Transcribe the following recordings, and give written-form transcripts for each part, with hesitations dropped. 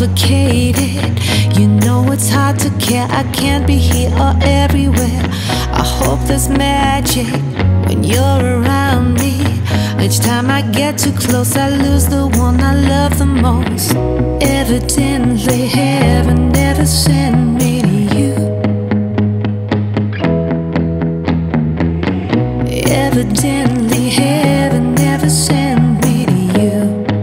complicated. You know it's hard to care. I can't be here or everywhere. I hope there's magic when you're around me. Each time I get too close, I lose the one I love the most. Evidently, heaven never sent me to you. Evidently, heaven never sent me to you.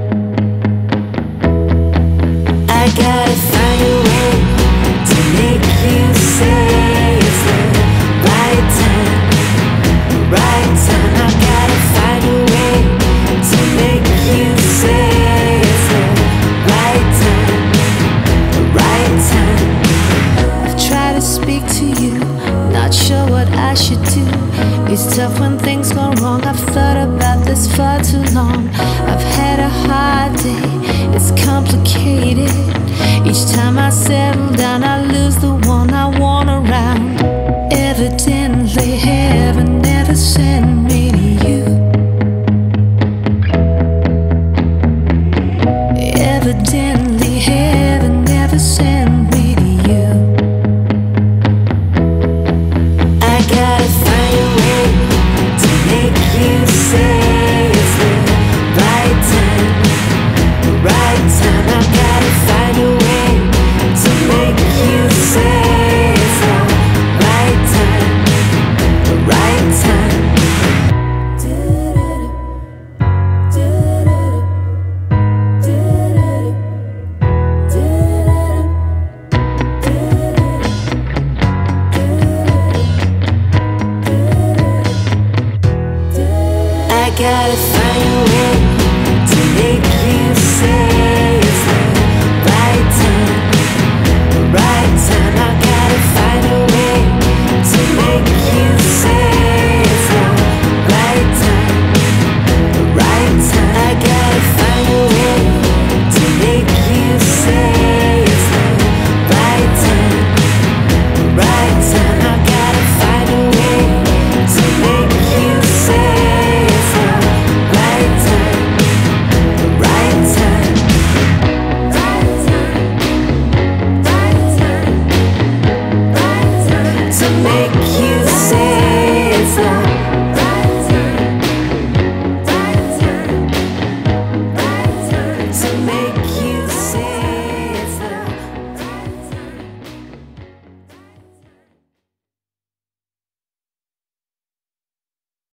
I gotta find a way to make you say it's the right time, right time. I gotta find a way to make you say it's the right time, right time. I've tried to speak to you, not sure what I should do. It's tough when things go wrong. I've thought about this far too long. I've had a hard day, it's complicated. Each time I settle